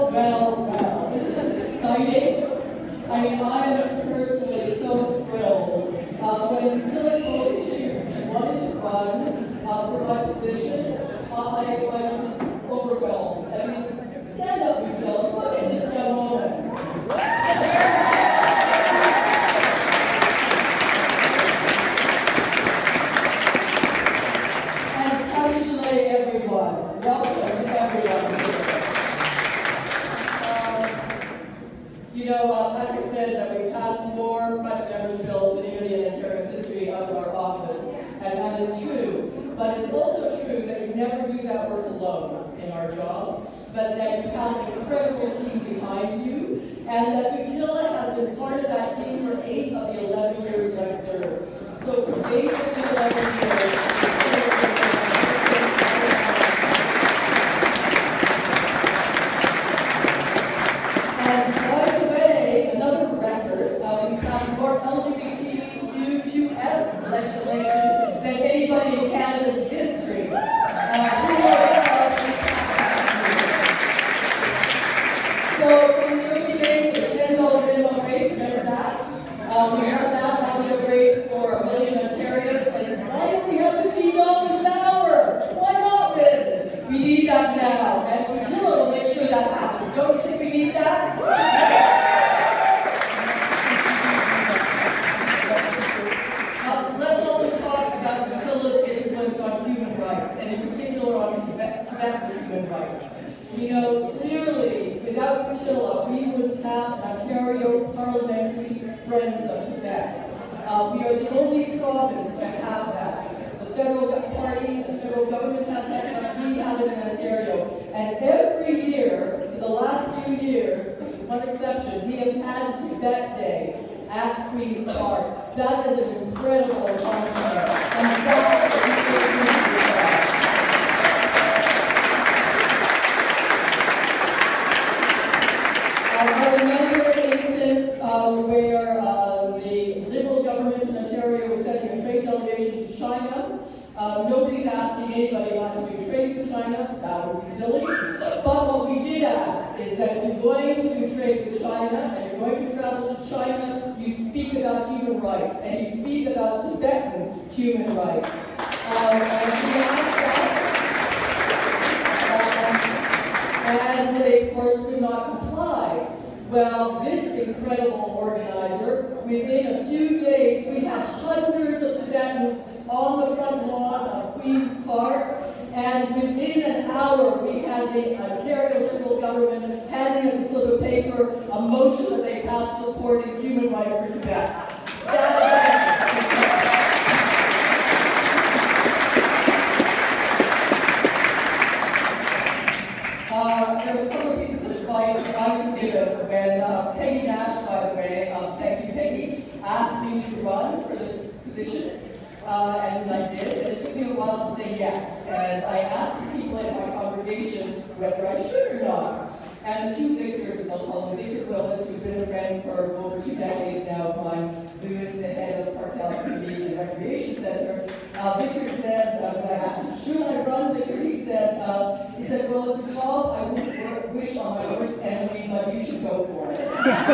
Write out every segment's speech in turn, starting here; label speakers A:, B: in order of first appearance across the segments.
A: Well, isn't this exciting? I mean, I'm personally so thrilled. When Bhutila told me she wanted to run for my position, I was just overwhelmed. I mean, stand up, Bhutila. Look at this young woman. And Tashley, everyone. Welcome to everyone. Patrick said that we passed more private members' bills in Indian and terrorist history under our office, and that is true. But it's also true that you never do that work alone in our job, but that you have an incredible team behind you, and that Bhutila has been part of that team for 8 of the 11 years that I've served. So for 8 of the 11 years, legislation than anybody in Canada's history. So in the early days of $10 minimum wage, remember that? We heard that was a raise for 1 million Ontarians, and why do we have $15 an hour? Why not win? We need that now, and Bhutila will make sure that happens. Don't you think we need that? And in particular on Tibetan human rights. Clearly, without Bhutila, we wouldn't have an Ontario parliamentary Friends of Tibet. We are the only province to have that. The federal party, the federal government has that, but we have it in Ontario. And every year, for the last few years, with one exception, we have had Tibet Day at Queen's Park. That is an incredible accomplishment. And that's what we do. I remember an instance where the Liberal government in Ontario was sending a trade delegation to China. Nobody's asking anybody not to do trade with China. That would be silly. But what we did ask is that if you're going to do trade with China and you're going to travel to China, you speak about human rights and you speak about Tibetan human rights. And we asked that. And they, of course, could not comply. Well, this incredible organizer, within a few days, we had hundreds of Tibetans on the front lawn of Queen's Park, and within an hour, we had the Ontario Liberal government handing us a slip of paper, a motion that they passed supporting human rights for Tibet. There's a couple of pieces of advice that I was given when Peggy Nash, by the way, thank you, Peggy, asked me to run for this position. And I did, and it took me a while to say yes. And I asked the people in my congregation whether I should or not. And 2 Victors, as I'll call them, Victor Willis, who's been a friend for over 2 decades now of mine, who is the head of Parkdale Riding and Recreation Center. Victor said, when I asked him, should I run, Victor? He said, well, it's a job I wouldn't wish on my worst enemy, but you should go for it.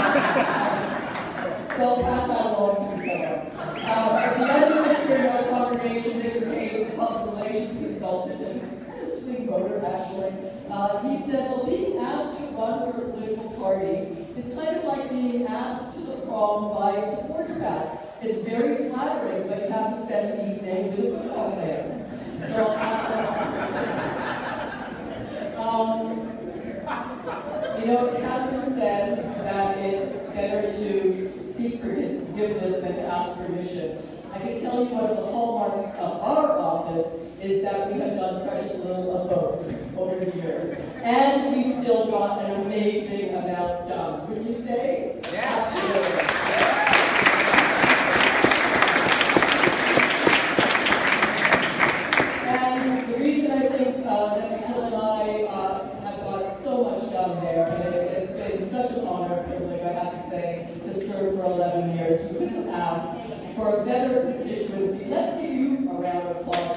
A: So I'll pass that along to each other. The other Victor in our congregation, Victor Hayes, public relations consultant, and a swing voter, actually, he said, well, being asked to run for a political party is kind of like being asked to the prom by the quarterback. It's very flattering, but you have to spend the evening with a football player. So I'll pass that on. It has been said that it's better to seek for his forgiveness than to ask permission. I can tell you one of the hallmarks of our office is that we have done precious little of both over the years. And we've still got an amazing amount done. Wouldn't you say? Yeah. Absolutely. And the reason I think that Bhutila and I have got so much done there, and it's been such an honor and privilege, I have to say, to serve for 11 years. We couldn't ask for a better constituency. Let's give you a round of applause.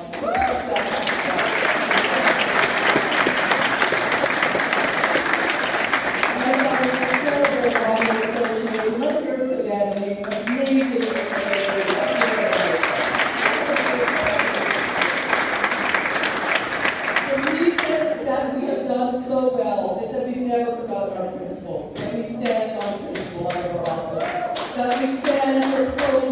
A: done so well is that we've never forgotten our principles, that we stand on principle out of our office, that we stand for